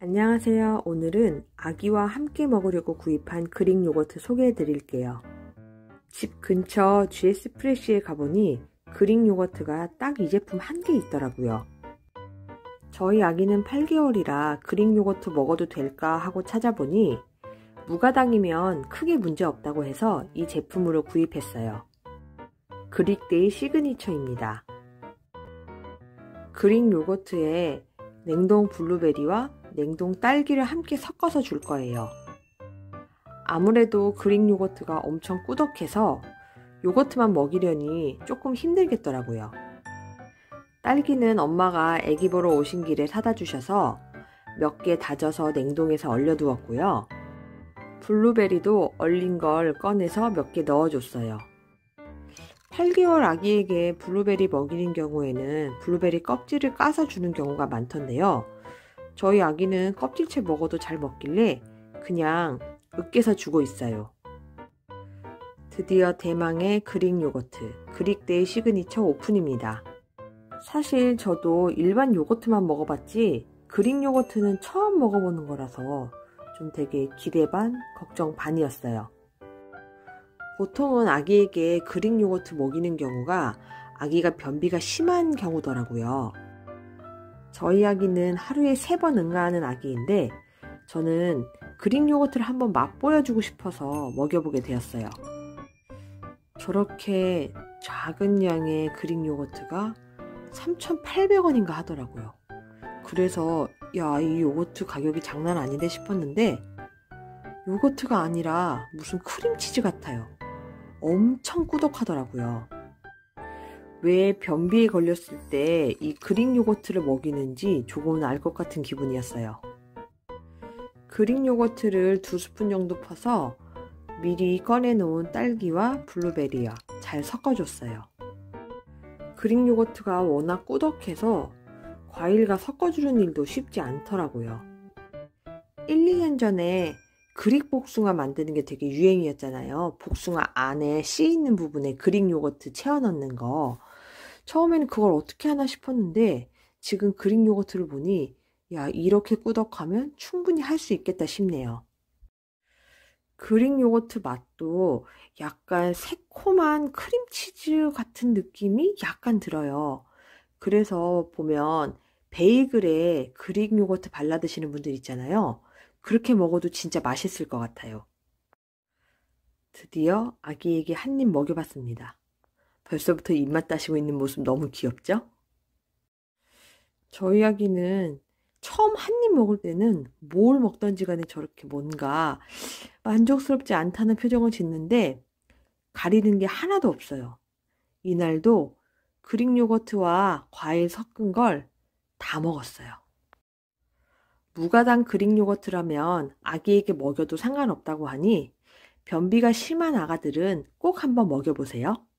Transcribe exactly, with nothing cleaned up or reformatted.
안녕하세요. 오늘은 아기와 함께 먹으려고 구입한 그릭 요거트 소개해 드릴게요. 집 근처 지에스 프레쉬에 가보니 그릭 요거트가 딱 이 제품 한 개 있더라고요. 저희 아기는 팔 개월이라 그릭 요거트 먹어도 될까 하고 찾아보니 무가당이면 크게 문제 없다고 해서 이 제품으로 구입했어요. 그릭데이 시그니처입니다. 그릭 요거트에 냉동 블루베리와 냉동 딸기를 함께 섞어서 줄 거예요. 아무래도 그릭 요거트가 엄청 꾸덕해서 요거트만 먹이려니 조금 힘들겠더라고요. 딸기는 엄마가 아기 보러 오신 길에 사다 주셔서 몇 개 다져서 냉동해서 얼려두었고요. 블루베리도 얼린 걸 꺼내서 몇 개 넣어줬어요. 팔 개월 아기에게 블루베리 먹이는 경우에는 블루베리 껍질을 까서 주는 경우가 많던데요. 저희 아기는 껍질째 먹어도 잘 먹길래 그냥 으깨서 주고 있어요. 드디어 대망의 그릭 요거트, 그릭데이 시그니처 오픈입니다. 사실 저도 일반 요거트만 먹어봤지 그릭 요거트는 처음 먹어보는 거라서 좀 되게 기대 반, 걱정 반이었어요. 보통은 아기에게 그릭 요거트 먹이는 경우가 아기가 변비가 심한 경우더라고요. 저희 아기는 하루에 세 번 응가하는 아기인데 저는 그릭 요거트를 한번 맛보여주고 싶어서 먹여보게 되었어요. 저렇게 작은 양의 그릭 요거트가 삼천팔백 원인가 하더라고요. 그래서 야, 이 요거트 가격이 장난 아닌데 싶었는데 요거트가 아니라 무슨 크림치즈 같아요. 엄청 꾸덕하더라고요. 왜 변비에 걸렸을 때 이 그릭 요거트를 먹이는지 조금은 알 것 같은 기분이었어요. 그릭 요거트를 두 스푼 정도 퍼서 미리 꺼내놓은 딸기와 블루베리와 잘 섞어줬어요. 그릭 요거트가 워낙 꾸덕해서 과일과 섞어주는 일도 쉽지 않더라고요. 일, 이 년 전에 그릭 복숭아 만드는 게 되게 유행이었잖아요. 복숭아 안에 씨 있는 부분에 그릭 요거트 채워 넣는 거. 처음에는 그걸 어떻게 하나 싶었는데 지금 그릭 요거트를 보니 야, 이렇게 꾸덕하면 충분히 할 수 있겠다 싶네요. 그릭 요거트 맛도 약간 새콤한 크림치즈 같은 느낌이 약간 들어요. 그래서 보면 베이글에 그릭 요거트 발라 드시는 분들 있잖아요. 그렇게 먹어도 진짜 맛있을 것 같아요. 드디어 아기에게 한 입 먹여봤습니다. 벌써부터 입맛 따시고 있는 모습 너무 귀엽죠? 저희 아기는 처음 한 입 먹을 때는 뭘 먹던지 간에 저렇게 뭔가 만족스럽지 않다는 표정을 짓는데 가리는 게 하나도 없어요. 이날도 그릭 요거트와 과일 섞은 걸 다 먹었어요. 무가당 그릭 요거트라면 아기에게 먹여도 상관없다고 하니 변비가 심한 아가들은 꼭 한번 먹여보세요.